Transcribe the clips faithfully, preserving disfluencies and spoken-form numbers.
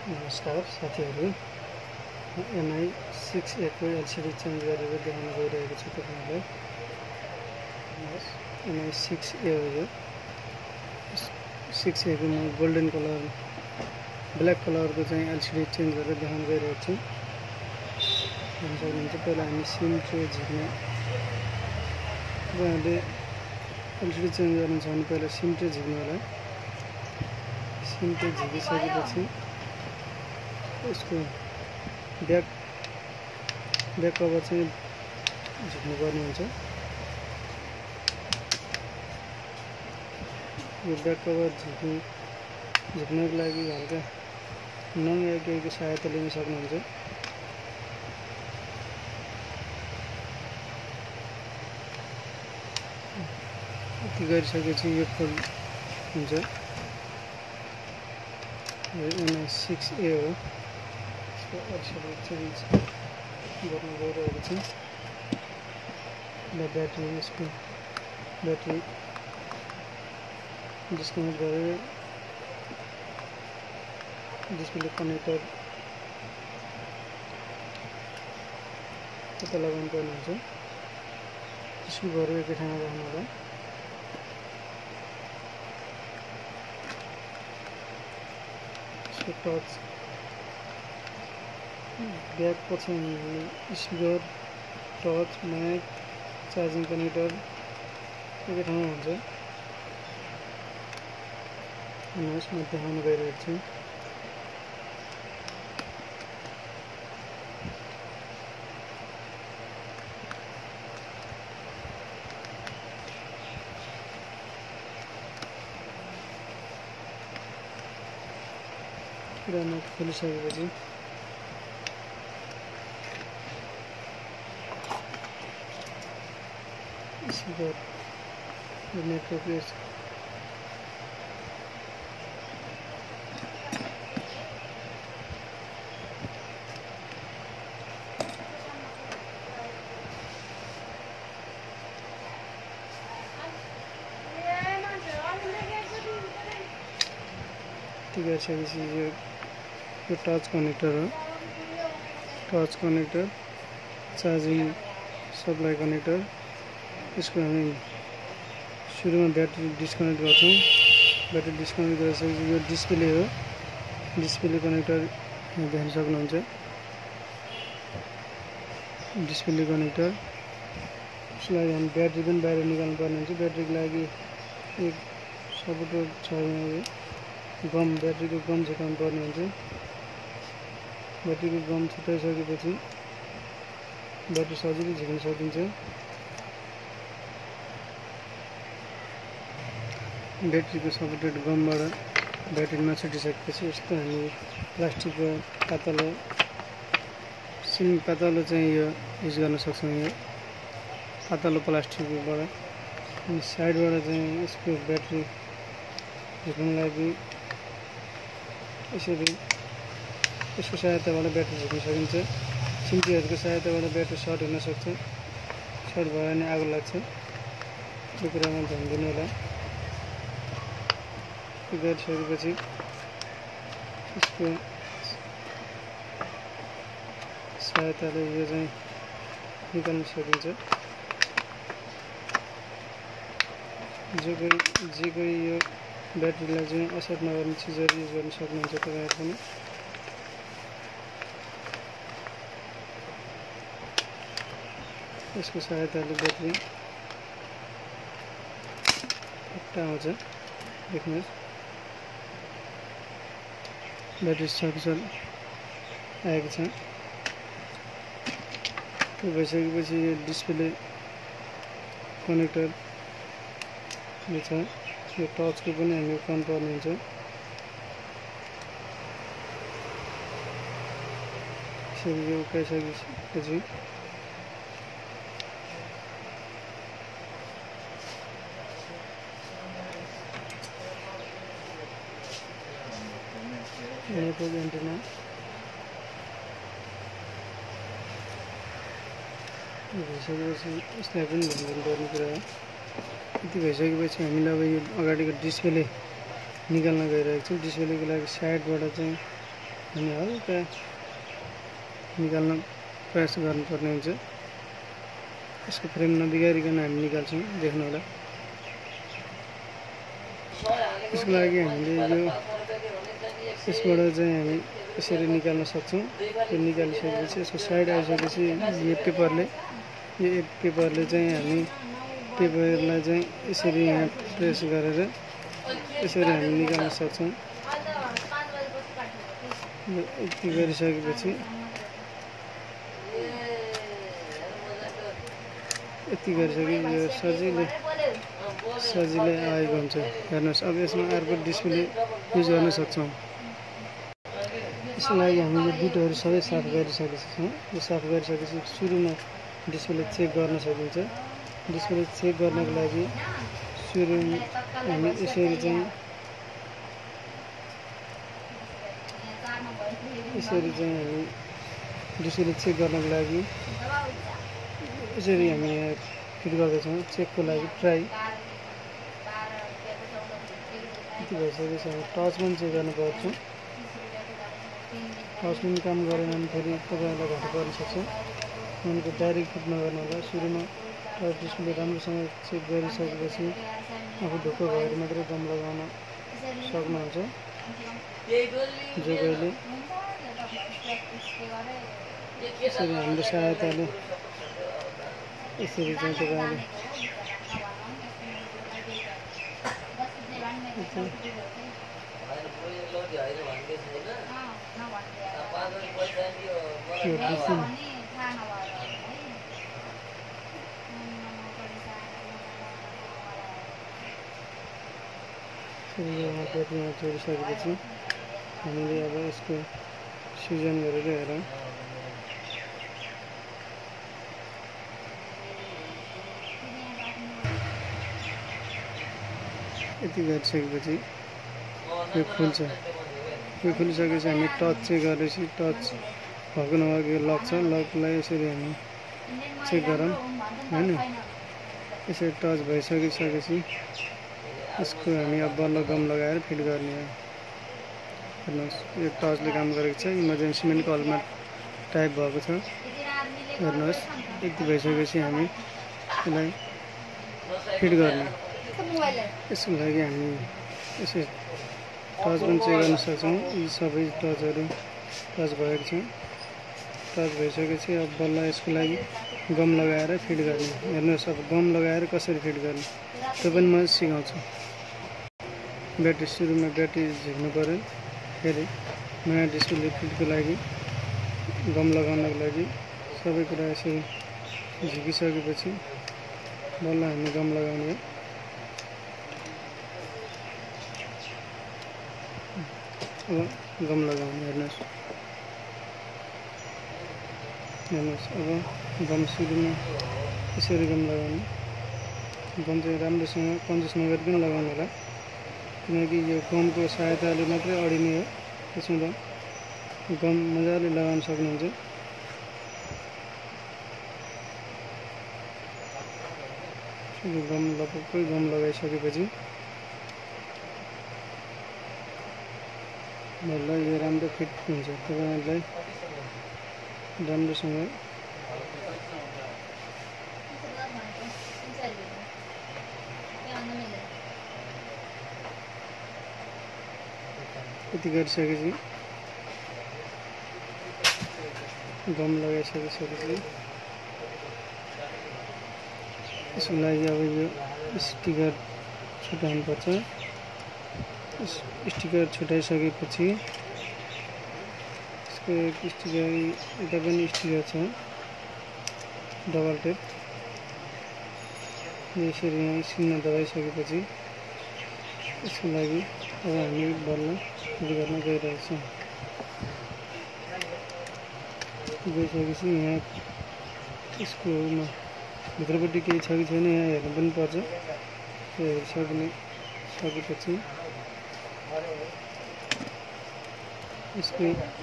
नमस्कार साथीहरु, MI six ए को एलसीडी चेन्ज गरेर देखाउन गइरहेको छु तपाईहरुलाई। एमआई सिक्स ए हो यो। सिक्स ए को म गोल्डन कलर ब्ल्याक कलर को चाहिँ एलसीडी चेन्ज गरेर देखाउन गइरहेको छु। हेर्न सक्नुहुन्छ पहिला हामी सिम ट्रे झिक्ने तपाईहरुले एलसीडी चेन्ज गर्नु छ भने पहिला सिम ट्रे झिक्नु होला। सिम ट्रे झिकिसकेपछि यसको ब्याक ब्याक कभर चाहिँ झिक्नु पर्ने हुन्छ। यो ब्याक कभर झिक्नु झिक्नको लागि हल्का नङ या केहीको सहायता लिन सक्नुहुन्छ। यति गरिसकेपछि यो फोल्ड हुन्छ। यो एमआई सिक्स ए हो। एलसीडी चेन्ज गर्न गइरहेको छु। ब्याट्री यसको ब्याट्री डिस्कनेक्ट गरेर डिस्प्ले कनेक्टर पत्ता लगाउनु पर्ने हुन्छ। त्यसको गरेर एकै ठाउँमा राख्नु होला। यसको टच ब्याक पछि speaker touch mic charging connector एकै ठाउँमा हुन्छ। यसमा देखाउन गइरहेको छु। पुरानो खोलिसकेपछि स्पिकर नेटवर्क गरिसकेपछि यो यो टच कनेक्टर हो। Touch connector charging supply connector. यसको हामी सुरुमा ब्याट्री डिस्कनेक्ट गर्छौँ। ब्याट्री डिस्कनेक्ट गरिसकेपछि यो डिस्प्ले हो। डिस्प्ले कनेक्टर यहाँ देख्न सक्नुहुन्छ। डिस्प्ले कनेक्टर यसलाई हामी ब्याट्री पनि बाहिर निकाल्नु पर्ने हुन्छ। ब्याट्रीको लागि एक सपोर्टर छ यहाँ। गम ब्याट्रीको गम छुटाउनु पर्ने हुन्छ। ब्याट्रीको गम छुटाइसकेपछि ब्याट्री सजिलै झिक्न सकिन्छ। ब्याट्रीको सपोर्टेड गमबाट ब्याट्री नछुटिसकेपछि यस्तो हामी प्लास्टिकको पातलो सिम पातलो चाहिँ यो युज गर्न सक्छौँ। यो पातलो प्लास्टिकबाट अनि साइडबाट चाहिँ यसको ब्याट्री झिक्नको लागि यसरी यसको सहायताबाट ब्याट्री झिक्न सकिन्छ। सिम्टीहरूको सहायताबाट ब्याट्री सर्ट हुन सक्छ। सर्ट भयो भने आगो लाग्छ। त्यो कुरामा ध्यान दिनु होला। त्यो गरिसकेपछि यसको सहायताले यो चाहिँ निकाल्न सकिन्छ। जो कोही जे कोही यो ब्याट्रीलाई चाहिँ असर नगर्ने चिजहरू युज गर्न सक्नुहुन्छ तपाईँहरू पनि। यसको सहायताले ब्याट्री पट्टा आउँछ। देख्नुहोस् ब्याट्री सकुशल आएको छ। त्यो भइसकेपछि यो डिस्प्ले कनेक्टर यो छ। यो टचको पनि हामी उठाउनु पर्ने हुन्छ। यसरी यो उठाइसकेपछि नेटवर्क एन्टेना भइसकेपछि यसलाई पनि ध्यान दिनुपर्ने कुरा हो। यति भइसकेपछि हामीले अब यो अगाडिको डिस्प्ले निकाल्न गइरहेको छौँ। डिस्प्लेको लागि साइडबाट चाहिँ हामी हल्का निकाल्न प्रयास गर्नुपर्ने हुन्छ। यसको फ्रेम नबिगारिकन हामी निकाल्छौँ, देख्नु होला। यसको लागि हामीले यो यसबाट चाहिँ हामी यसरी निकाल्न सक्छौँ। यो निकालिसकेपछि यसको साइड आइसकेपछि यो पेपरले यो पेपरले चाहिँ हामी पेपरलाई चाहिँ यसरी यहाँ प्रेस गरेर यसरी हामी निकाल्न सक्छौँ। यति गरिसकेपछि यति गरिसके यो सजिलै सजिलै आएको हुन्छ। हेर्नुहोस्, अब यसमा अर्को डिस्प्ले युज गर्न सक्छौँ। यसको लागि हामी यो बिटहरू सबै साफ गरिसकेका छौँ। यो साफ गरिसकेपछि सुरुमा डिस्प्ले चेक गर्न सकिन्छ। डिस्प्ले चेक गर्नको लागि सुरु हामी यसरी चाहिँ यसरी चाहिँ हामी डिस्प्ले चेक गर्नको लागि यसरी हामी यहाँ फिट गर्दैछौँ। चेकको लागि ट्राई यति भइसकेपछि हामी टच पनि चेक गर्न पर्छ। टच पनि काम गरेन भने फेरि तपाईँहरूलाई घाटा पर्न सक्छ। उनको डाइरेक्ट फिट नगर्नु होला। सुरुमा टच डिस्प्ले राम्रोसँग चेक गरिसकेपछि आफू ढुक्क भएर मात्रै गम लगाउन सक्नुहुन्छ। जो कहिले यसरी हाम्रो सहायताले यसरी चाहिँ तपाईँले पेटमा जोडिसकेपछि हामीले अब यसको सिजन गरेर हेरौँ। यति गरिसकेपछि यो खुल्छ। यो खुलिसकेपछि हामी टच चेक गरेपछि टच भएको नभएको यो लक छ। लकलाई यसरी हामी चेक गरौँ होइन। यसरी टच भइसकिसकेपछि यसको हामी अब बल्ल गम लगाएर फिट गर्ने हो। हेर्नुहोस्, यो टचले काम गरेको छ। इमर्जेन्सीमा कलमा टाइप भएको छ। हेर्नुहोस्, यति भइसकेपछि हामी यसलाई फिट गर्ने। यसको लागि हामी यसरी टच पनि चेक गर्न सक्छौँ। यी सबै टचहरू टच भएको छ। टच भइसकेपछि अब बल्ल यसको लागि गम लगाएर फिट गर्ने। हेर्नुहोस्, अब गम लगाएर कसरी फिट गर्ने त्यो पनि म सिकाउँछु। ब्याट्री सुरुमा ब्याट्री झिक्नु पऱ्यो। फेरि नयाँ डिस्प्ले फिटको लागि गम लगाउनको लागि सबै कुरा यसरी झिकिसकेपछि बल्ल हामी गम लगाउने हो। अब गम लगाउने। हेर्नुहोस् हेर्नुहोस् अब गम सुरुमा यसरी गम लगाउने। गम चाहिँ राम्रोसँग कन्जुस नगरिकन लगाउनु होला, किनकि यो गमको सहायताले मात्रै अडिने हो। त्यसमा गम मजाले लगाउन सक्नुहुन्छ। गम लगभगै गम लगाइसकेपछि बल्ल यो राम्रो फिट हुन्छ। तपाईँहरूलाई राम्रोसँग यति गरिसकेपछि गम लगाइसकिसकेपछि यसको लागि अब यो स्टिकर छुटाउनुपर्छ। स्टिकर छुटाइसकेपछि यसको एक स्टिकर यता पनि स्टिकर छ डबल टेप। यसरी यहाँ सिन्न दबाइसकेपछि यसको लागि अब हामी बल्ल फिट गर्न गइरहेको छौँ। गइसकेपछि यहाँ यसको भित्रपट्टि केही छ कि छैन यहाँ हेर्नु पनि पर्छ। त्यो हेरिसक्ने सकेपछि यसको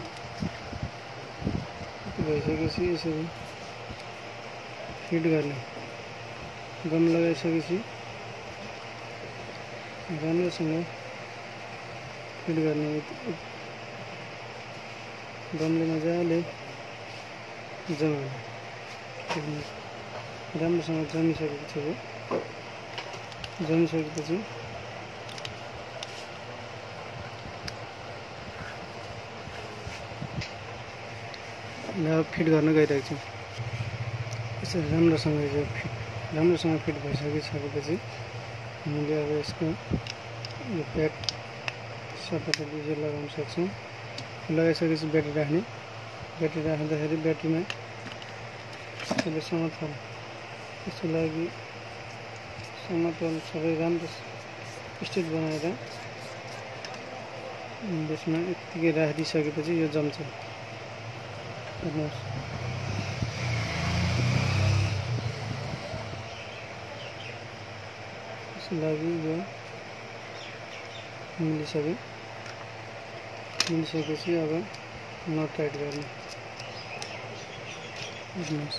भइसकेपछि यसरी फिट गर्ने। गम लगाइसकेपछि राम्रोसँग फिट गर्ने। गमले मजाले जमाउनु राम्रोसँग जमिसकेपछि हो जमिसकेपछि ल फिट गर्न गइरहेको छु। यसरी राम्रोसँग यो फिट राम्रोसँग फिट भइसकिसकेपछि हामीले अब यसको यो प्याक सबै डिजेल लगाउन सक्छौँ। लगाइसकेपछि ब्याट्री राख्ने ब्याट्री राख्दाखेरि ब्याट्रीमा यसले समतल यसको लागि समतल सबै राम्रो स्ट्रेट बनाएर त्यसमा यतिकै राखिदिइसकेपछि यो जम्छ। हेर्नुहोस् यसको लागि यो मिलिसक्यो मिलिसकेपछि अब नट टाइट गर्ने। हेर्नुहोस्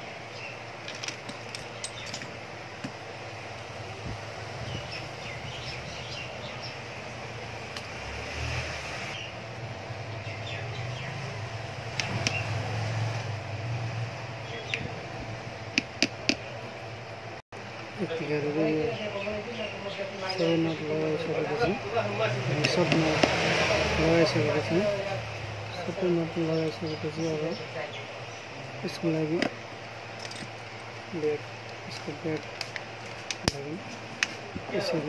यति गरेर यो सबै नट लगाइसकेपछि सब नट लगाइसकेपछि सबै नट लगाइसकेपछि अब यसको लागि ब्याग यसको ब्याग लागि यसरी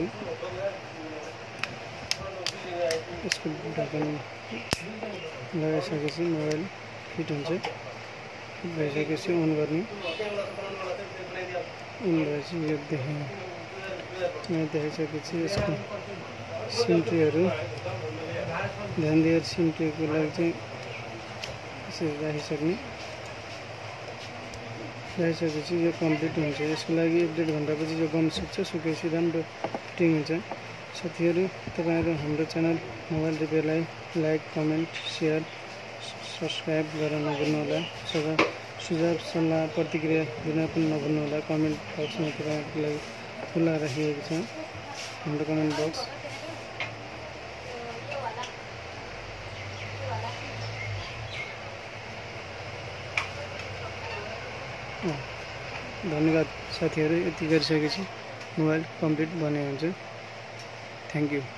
यसको ढक्कन लगाइसकेपछि मोबाइल फिट हुन्छ। फिट भइसकेपछि अन गर्ने अन भएपछि यो देखाएँ यहाँ देखाइसकेपछि यसको सिमट्रीहरू ध्यान दिएर सिमट्रीको लागि चाहिँ यसरी राखिसक्ने राखिसकेपछि यो कम्प्लिट हुन्छ। यसको लागि एक डेढ घन्टापछि यो गम सुक्छ सुकेपछि राम्रो फिटिङ हुन्छ। साथीहरू तपाईँहरू हाम्रो च्यानल मोबाइल रिपेयरलाई लाइक कमेन्ट सेयर सब्सक्राइब गर्न नभुल्नुहोला। सबै सुझाव सल्लाह प्रतिक्रिया दिन पनि नभुल्नुहोला। कमेन्ट बक्समा तपाईँहरूको लागि खुला राखिएको छ हाम्रो कमेन्ट बक्स। धन्यवाद साथीहरू। यति गरिसकेपछि मोबाइल कम्प्लिट बनेको हुन्छ। Thank you.